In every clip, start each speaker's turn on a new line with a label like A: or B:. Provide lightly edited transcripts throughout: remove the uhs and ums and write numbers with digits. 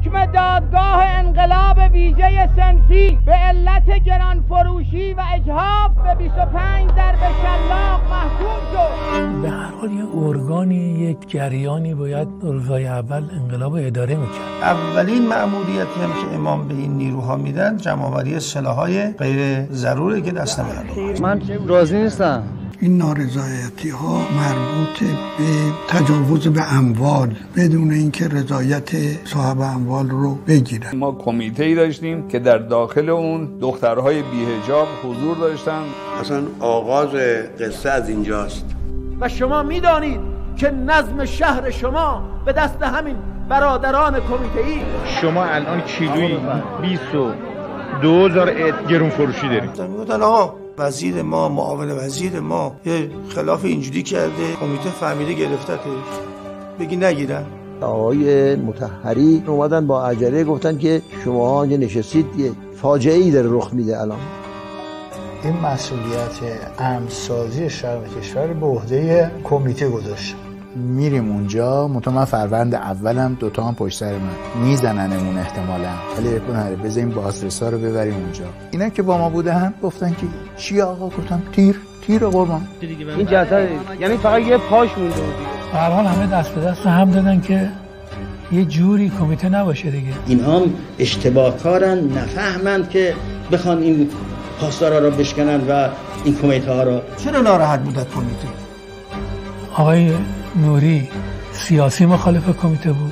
A: حکم دادگاه انقلاب ویژه صنفی به علت گرانفروشی و اجحاف به 25 ضرب شلاق محکوم شد.
B: به هر حال یه ارگانی، یک جریانی باید روزهای اول انقلاب اداره میکرد.
C: اولین مأموریتی هم که امام به این نیروها میدن جمع‌آوری سلاح‌های غیر ضروری که دست مردم.
D: من راضی نیستم.
E: این نارضایتی ها مربوط به تجاوز به اموال بدون اینکه رضایت صاحب اموال رو بگیرن.
F: ما کمیته‌ای داشتیم که در داخل اون دخترهای بی‌حجاب حضور داشتن.
G: اصلا آغاز قصه از اینجاست.
H: و شما میدانید که نظم شهر شما به دست همین برادران کمیته‌ای.
I: شما الان کیلویی 22,000 گرون فروشی دارید.
C: میگفتن آقا وزیر ما، معاون وزیر ما یه خلاف اینجوری کرده، کمیته فهمیده گرفتتش، بگی نگیرن.
D: آقای مطهری اومدن با عجله گفتن که شما نشستید، یه فاجعه‌ای داره رخ میده. الان
E: این مسئولیت امن‌سازی شرق کشور به عهده کمیته گذاشت.
J: میریم اونجا، من فروند اولم دوتا هم پشت سر من میزننمون احتمالا، ولی بکنه بذاریم بازرسا رو ببریم اونجا. اینا که با ما بودن گفتن که چی آقا؟ گفتم تیر قربان.
H: این جزا یعنی فقط یه پاش مونده بود.
B: به هر حال همه دست به دست هم دادن که یه جوری کمیته نباشه دیگه.
K: اینها اشتباه کارن، نفهمند که بخوان این پاسدارا رو بشکنن و این کمیته ها رو.
C: چرا ناراحت بودن کمیته؟
B: آقای نوری سیاسی مخالف کمیته بود.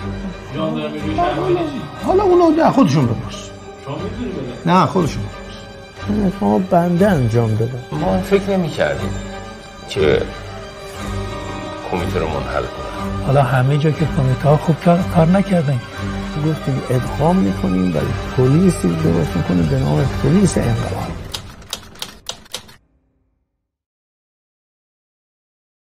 C: حالا اونا خودشون بپرس. نه خودشون بپرس.
D: ما بنده انجام دادم.
L: ما فکر نمی‌کردیم که کمیته رو منحل کنه.
B: حالا همه جا که کمیته ها خوب کار نکردن،
D: گفتیم ادغام میکنیم ولی پلیسی درست میکنیم به نام پلیس انقلاب.